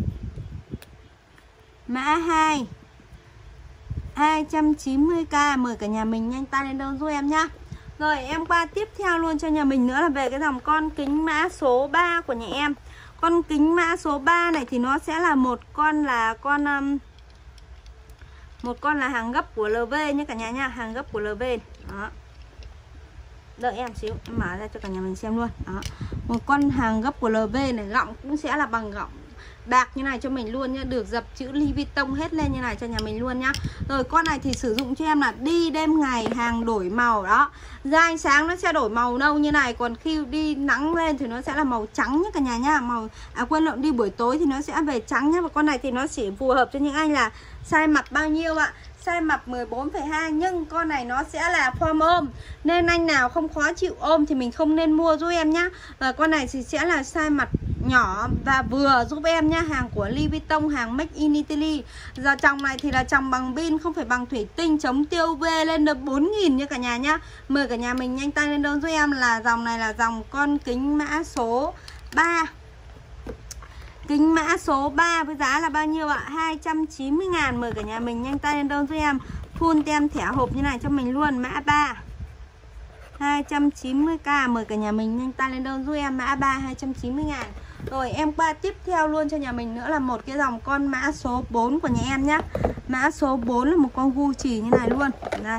Mã hai hai trăm chín mươi k. Mời cả nhà mình nhanh tay lên đơn giúp em nhá. Rồi em qua tiếp theo luôn cho nhà mình nữa là về cái dòng con kính mã số ba của nhà em. Con kính mã số ba này thì nó sẽ là một con là con um, một con là hàng gấp của lờ vê nhé cả nhà nha. Hàng gấp của lờ vê. Đó. Đợi em xíu, em mở ra cho cả nhà mình xem luôn. Đó. Một con hàng gấp của lờ vê này, gọng cũng sẽ là bằng gọng bạc như này cho mình luôn nhá. Được dập chữ Louis Vuitton hết lên như này cho nhà mình luôn nhá. Rồi con này thì sử dụng cho em là đi đêm ngày, hàng đổi màu đó. Ra ánh sáng nó sẽ đổi màu nâu như này. Còn khi đi nắng lên thì nó sẽ là màu trắng nhá cả nhà nhá. Màu à quên lộn, đi buổi tối thì nó sẽ về trắng nhá. Và con này thì nó chỉ phù hợp cho những anh là size mặt bao nhiêu ạ? Size mặt mười bốn phẩy hai. Nhưng con này nó sẽ là form ôm. Nên anh nào không khó chịu ôm thì mình không nên mua giúp em nhá. Và con này thì sẽ là size mặt nhỏ và vừa giúp em nhá. Hàng của Louis Vuitton, hàng Make in Italy. Giờ trồng này thì là trồng bằng pin, không phải bằng thủy tinh, chống tiêu u vê, lên được bốn nghìn nha cả nhà nhá. Mời cả nhà mình nhanh tay lên đơn giúp em là dòng này là dòng con kính mã số ba. Kính mã số ba với giá là bao nhiêu ạ? hai trăm chín mươi ngàn. Mời cả nhà mình nhanh tay lên đơn giúp em. Full tem thẻ hộp như này cho mình luôn. Mã ba hai trăm chín mươi k. Mời cả nhà mình nhanh tay lên đơn giúp em. Mã ba hai trăm chín mươi ngàn. Rồi em qua tiếp theo luôn cho nhà mình nữa là một cái dòng con mã số bốn của nhà em nhá. Mã số bốn là một con Gucci như này luôn. Đây.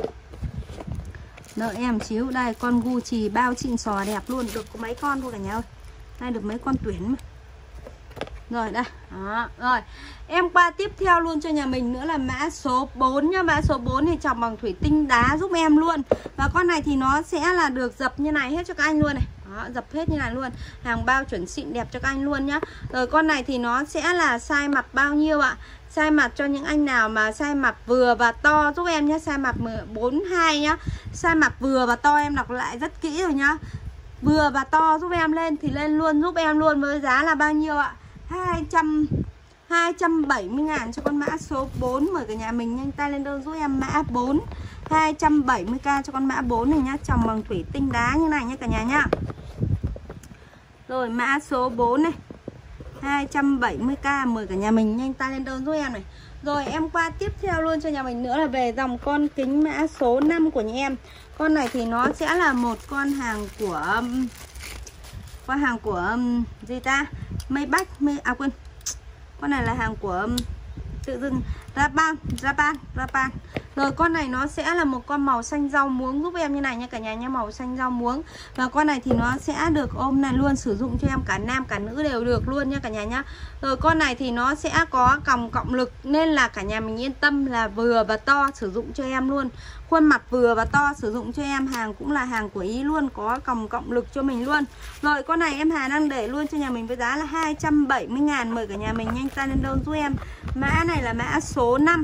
Đợi em xíu. Đây con Gucci bao xịn sò đẹp luôn. Được có mấy con thôi cả nhà ơi. Đây được mấy con tuyển mà. Rồi đây. Đó. Rồi em qua tiếp theo luôn cho nhà mình nữa là mã số bốn nhá. Mã số bốn thì trồng bằng thủy tinh đá giúp em luôn. Và con này thì nó sẽ là được dập như này hết cho các anh luôn này. Đó, dập hết như này luôn. Hàng bao chuẩn xịn đẹp cho các anh luôn nhá. Rồi con này thì nó sẽ là size mặt bao nhiêu ạ? Size mặt cho những anh nào mà size mặt vừa và to giúp em nhé. Size mặt bốn mươi hai nhá. Size mặt vừa và to em đọc lại rất kỹ rồi nhá. Vừa và to giúp em lên thì lên luôn giúp em luôn với giá là bao nhiêu ạ? hai trăm bảy mươi ngàn cho con mã số bốn. Mời cả nhà mình nhanh tay lên đơn giúp em. Mã bốn hai trăm bảy mươi k cho con mã bốn này nhá. Trồng bằng thủy tinh đá như này nhé cả nhà nhá. Rồi mã số bốn này hai trăm bảy mươi k. Mời cả nhà mình nhanh tay lên đơn giúp em này. Rồi em qua tiếp theo luôn cho nhà mình nữa là về dòng con kính mã số năm của nhà em. Con này thì nó sẽ là một con hàng của Con hàng của um, gì ta? Maybach, May, à quên. Con này là hàng của um, tự dưng Japan, Japan, Japan. Rồi con này nó sẽ là một con màu xanh rau muống giúp em như này nha cả nhà nha, màu xanh rau muống. Và con này thì nó sẽ được ôm này luôn, sử dụng cho em cả nam cả nữ đều được luôn nha cả nhà nhá. Rồi con này thì nó sẽ có còng cộng lực nên là cả nhà mình yên tâm là vừa và to sử dụng cho em luôn. Khuôn mặt vừa và to sử dụng cho em, hàng cũng là hàng của Ý luôn, có còng cộng lực cho mình luôn. Rồi con này em Hà đang để luôn cho nhà mình với giá là hai trăm bảy mươi ngàn. Mời cả nhà mình nhanh tay lên đơn giúp em. Mã này là mã số năm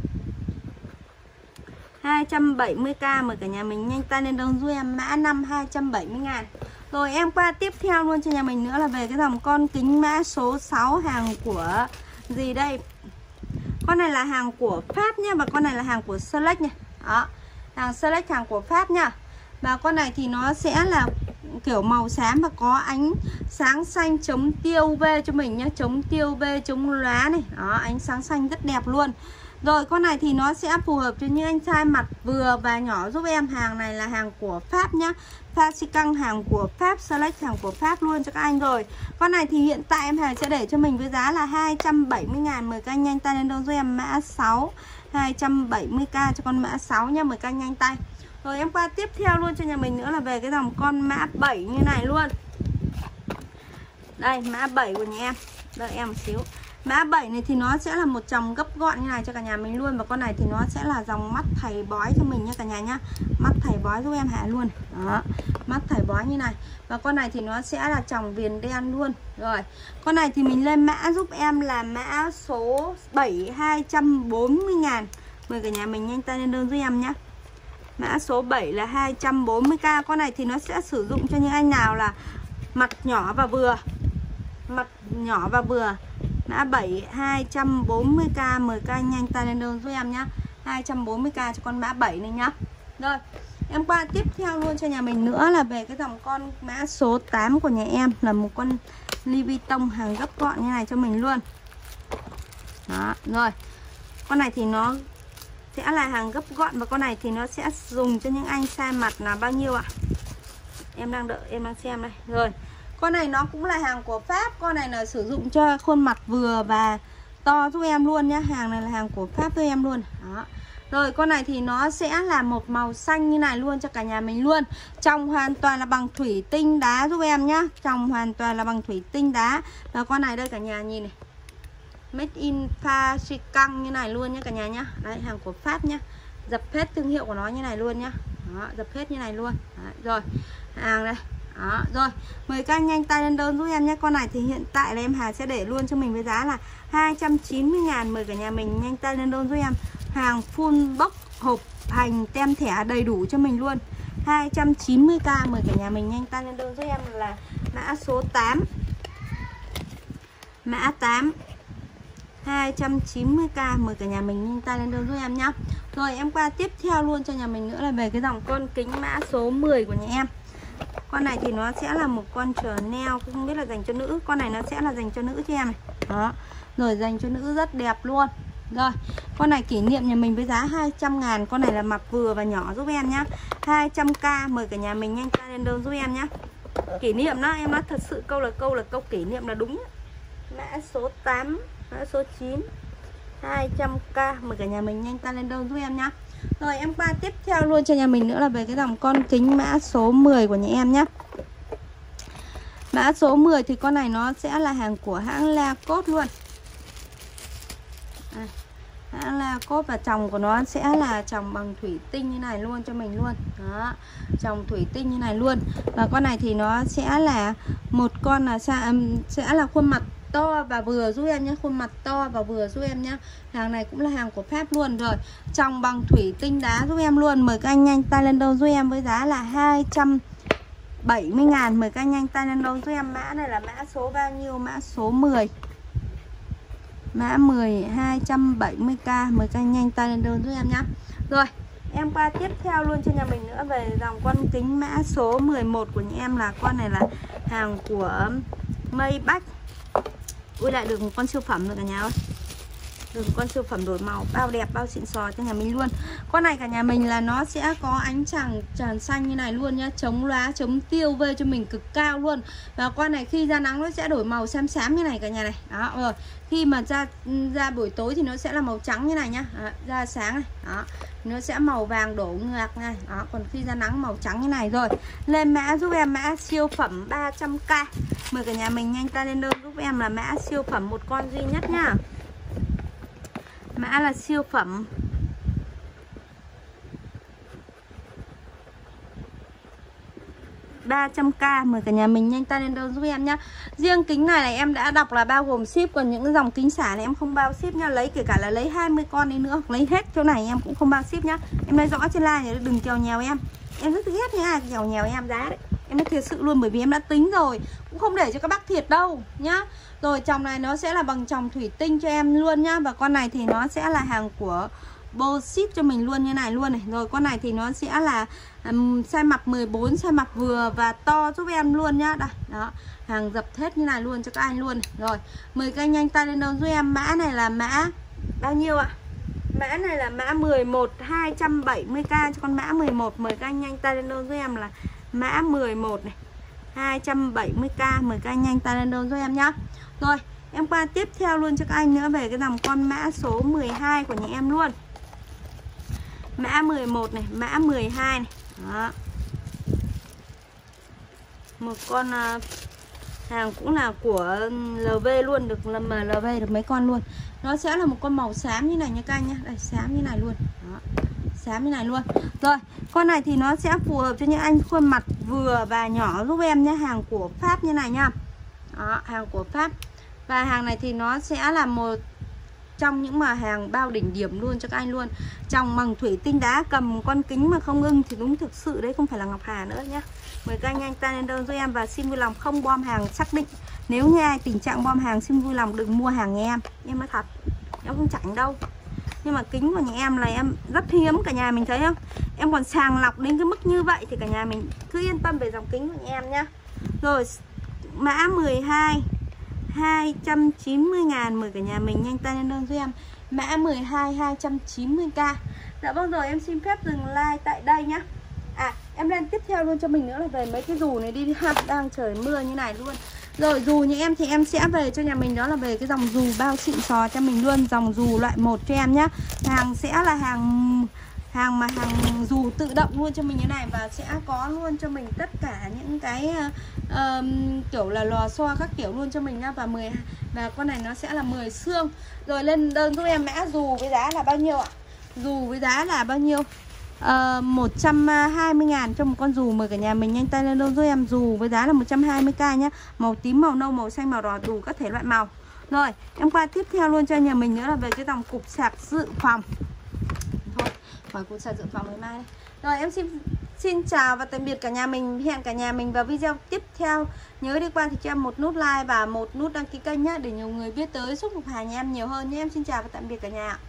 hai trăm bảy mươi k. Mời cả nhà mình nhanh tay lên đơn giúp em. Mã năm hai trăm bảy mươi ngàn. Rồi em qua tiếp theo luôn cho nhà mình nữa là về cái dòng con kính mã số sáu, hàng của gì đây? Con này là hàng của Pháp nha, và con này là hàng của Select nha. Đó, hàng Select, hàng của Pháp nha. Và con này thì nó sẽ là kiểu màu xám và có ánh sáng xanh chống tia u vê cho mình nhá, chống tia u vê, chống lóa này. Đó, ánh sáng xanh rất đẹp luôn. Rồi con này thì nó sẽ phù hợp cho những anh trai mặt vừa và nhỏ giúp em. Hàng này là hàng của Pháp nhá. pha xi căng hàng của Pháp, Select hàng của Pháp luôn cho các anh rồi. Con này thì hiện tại em Hà sẽ để cho mình với giá là hai trăm bảy mươi ngàn. Mời các anh nhanh tay lên đơn giúp em mã sáu, hai trăm bảy mươi k cho con mã sáu nha, mời các anh nhanh tay. Rồi em qua tiếp theo luôn cho nhà mình nữa là về cái dòng con mã bảy như này luôn. Đây mã bảy của nhà em. Đợi em một xíu. Mã bảy này thì nó sẽ là một chồng gấp gọn như này cho cả nhà mình luôn. Và con này thì nó sẽ là dòng mắt thầy bói cho mình nha cả nhà nhá. Mắt thầy bói giúp em Hạ luôn. Đó, mắt thầy bói như này. Và con này thì nó sẽ là chồng viền đen luôn. Rồi, con này thì mình lên mã giúp em là mã số bảy, hai trăm bốn mươi ngàn. Mời cả nhà mình nhanh tay lên đơn giúp em nhá. Mã số bảy là hai trăm bốn mươi k. Con này thì nó sẽ sử dụng cho những anh nào là mặt nhỏ và vừa. Mặt nhỏ và vừa. Mã bảy hai trăm bốn mươi k, mời các anh nhanh tay lên đơn giúp em nhá. hai trăm bốn mươi k cho con mã bảy này nhá. Rồi, em qua tiếp theo luôn cho nhà mình nữa là về cái dòng con mã số tám của nhà em, là một con Louis Vuitton hàng gấp gọn như này cho mình luôn. Đó, rồi. Con này thì nó sẽ là hàng gấp gọn và con này thì nó sẽ dùng cho những anh size mặt là bao nhiêu ạ? Em đang đợi, em đang xem đây. Rồi. Con này nó cũng là hàng của Pháp. Con này là sử dụng cho khuôn mặt vừa và to giúp em luôn nhá. Hàng này là hàng của Pháp giúp em luôn. Đó. Rồi con này thì nó sẽ là một màu xanh như này luôn cho cả nhà mình luôn. Trong hoàn toàn là bằng thủy tinh đá giúp em nhá. Trong hoàn toàn là bằng thủy tinh đá. Và con này đây cả nhà nhìn này, Made in pha xi căng như này luôn nhá cả nhà nhá. Đấy, hàng của Pháp nhá. Dập hết thương hiệu của nó như này luôn nhá. Đó, dập hết như này luôn. Đấy, rồi, hàng đây. Đó, rồi, mời các anh nhanh tay lên đơn giúp em nhé. Con này thì hiện tại là em Hà sẽ để luôn cho mình với giá là hai trăm chín mươi ngàn. Mời cả nhà mình nhanh tay lên đơn giúp em. Hàng full box hộp hành tem thẻ đầy đủ cho mình luôn, hai trăm chín mươi k. Mời cả nhà mình nhanh tay lên đơn giúp em là mã số tám. Mã tám hai trăm chín mươi k. Mời cả nhà mình nhanh tay lên đơn giúp em nhá. Rồi em qua tiếp theo luôn cho nhà mình nữa là về cái dòng con kính mã số mười của nhà em. Con này thì nó sẽ là một con Chanel, không biết là dành cho nữ. Con này nó sẽ là dành cho nữ cho em này. Đó, rồi dành cho nữ rất đẹp luôn. Rồi, con này kỷ niệm nhà mình với giá hai trăm ngàn. Con này là mặt vừa và nhỏ giúp em nhá, hai trăm k. Mời cả nhà mình nhanh tay lên đơn giúp em nhá. Kỷ niệm đó, em nói thật sự câu là câu là câu kỷ niệm là đúng. Mã số tám, mã số chín, hai trăm k. Mời cả nhà mình nhanh tay lên đơn giúp em nhá. Rồi em qua tiếp theo luôn cho nhà mình nữa là về cái dòng con kính mã số mười của nhà em nhé. Mã số mười thì con này nó sẽ là hàng của hãng Lacoste luôn. À, hãng Lacoste và chồng của nó sẽ là chồng bằng thủy tinh như này luôn cho mình luôn. Đó, chồng thủy tinh như này luôn. Và con này thì nó sẽ là một con là sẽ là khuôn mặt to và vừa giúp em nhé, khuôn mặt to và vừa giúp em nhé. Hàng này cũng là hàng của Pháp luôn. Rồi, trong bằng thủy tinh đá giúp em luôn. Mời các anh nhanh tay lên đâu giúp em với giá là hai trăm bảy mươi ngàn. Mời các anh nhanh tay lên đâu giúp em. Mã này là mã số bao nhiêu? Mã số mười. Mã mười, hai trăm bảy mươi k. Mời các anh nhanh tay lên đâu giúp em nhé. Rồi, em qua tiếp theo luôn cho nhà mình nữa về dòng con kính mã số mười một của nhà em, là con này là hàng của Maybach. Ui, lại được một con siêu phẩm rồi cả nhà ơi. Được một con siêu phẩm đổi màu, bao đẹp, bao xịn sò cho nhà mình luôn. Con này cả nhà mình là nó sẽ có ánh tràng tràn xanh như này luôn nhá, chống lóa, chống tiêu vê cho mình cực cao luôn. Và con này khi ra nắng nó sẽ đổi màu xám xám như này cả nhà này. Đó, rồi. Khi mà ra ra buổi tối thì nó sẽ là màu trắng như này nhá. Đó, ra sáng này. Đó, nó sẽ màu vàng đổ ngạc này. Đó, còn khi ra nắng màu trắng như này. Rồi, lên mã giúp em mã siêu phẩm ba trăm k. Mời cả nhà mình nhanh tay lên đơn giúp em là mã siêu phẩm một con duy nhất nhá. Mã là siêu phẩm ba trăm k. Mời cả nhà mình nhanh tay lên đơn giúp em nhá. Riêng kính này này em đã đọc là bao gồm ship, còn những dòng kính xả này em không bao ship nha. Lấy kể cả là lấy hai mươi con đi nữa, lấy hết chỗ này em cũng không bao ship nhá. Em nói rõ trên live đừng kèo nhèo em. Em rất ghét nha, kèo nhèo em giá đấy. Em nói thiệt sự luôn, bởi vì em đã tính rồi, cũng không để cho các bác thiệt đâu nhá. Rồi chồng này nó sẽ là bằng chồng thủy tinh cho em luôn nhá. Và con này thì nó sẽ là hàng của Bo ship cho mình luôn như này luôn này. Rồi con này thì nó sẽ là um, size mặt mười bốn, size mặt vừa và to giúp em luôn nhá. Đây, đó, hàng dập hết như này luôn cho các anh luôn này. Rồi, mời các anh nhanh tay lên đâu giúp em. Mã này là mã bao nhiêu ạ? Mã này là mã mười một, hai trăm bảy mươi k cho con mã mười một. Mời các anh nhanh tay lên đâu giúp em là Mã mười một này, hai trăm bảy mươi k. Mời các anh nhanh tay lên đơn giúp em nhá. Rồi, em qua tiếp theo luôn cho các anh nữa về cái dòng con mã số mười hai của nhà em luôn. Mã mười một này, mã mười hai này. Đó. Một con uh, hàng cũng là của lờ vê luôn, được làm lờ vê được mấy con luôn. Nó sẽ là một con màu xám như này nha các anh nhá. Đây, xám như này luôn. Đó. Xám như này luôn. Rồi, con này thì nó sẽ phù hợp cho những anh khuôn mặt vừa và nhỏ giúp em nhé. Hàng của Pháp như này nhá. Đó, hàng của Pháp. Và hàng này thì nó sẽ là một trong những mà hàng bao đỉnh điểm luôn cho các anh luôn. Trong bằng thủy tinh đá, cầm con kính mà không ưng thì đúng thực sự đấy không phải là Ngọc Hà nữa nhé. Mời các anh nhanh tay lên đơn giúp em và xin vui lòng không bom hàng xác định. Nếu như ai tình trạng bom hàng xin vui lòng đừng mua hàng nhà em. Em nói thật, em không chảnh đâu. Nhưng mà kính của nhà em là em rất hiếm, cả nhà mình thấy không? Em còn sàng lọc đến cái mức như vậy thì cả nhà mình cứ yên tâm về dòng kính của nhà em nhá. Rồi, mã mười hai, hai trăm chín mươi ngàn. Mời cả nhà mình nhanh tay lên đơn giúp em. Mã mười hai, hai trăm chín mươi k. Dạ vâng rồi, em xin phép dừng like tại đây nhá. À, em lên tiếp theo luôn cho mình nữa là về mấy cái dù này đi ha. Đang trời mưa như này luôn. Rồi dù như em thì em sẽ về cho nhà mình đó là về cái dòng dù bao xịn sò cho mình luôn. Dòng dù loại một cho em nhá. Hàng sẽ là hàng hàng mà hàng dù tự động luôn cho mình như này. Và sẽ có luôn cho mình tất cả những cái uh, kiểu là lò xo các kiểu luôn cho mình nhá. Và mười và con này nó sẽ là mười xương. Rồi lên đơn giúp em mã dù với giá là bao nhiêu ạ? Dù với giá là bao nhiêu? Uh, một trăm hai mươi ngàn cho một con dù. Mời cả nhà mình nhanh tay lên đơn giúp em. Dù với giá là một trăm hai mươi k nhá. Màu tím, màu nâu, màu xanh, màu đỏ, đủ các thể loại màu. Rồi em qua tiếp theo luôn cho nhà mình nữa là về cái dòng cục sạc dự phòng. Thôi khỏi cục sạc dự phòng ngày mai đây. Rồi em xin xin chào và tạm biệt cả nhà mình. Hẹn cả nhà mình vào video tiếp theo. Nhớ đi qua thì cho em một nút like và một nút đăng ký kênh nhá, để nhiều người biết tới giúp Ngọc Hà nhà em nhiều hơn nhé. Em xin chào và tạm biệt cả nhà.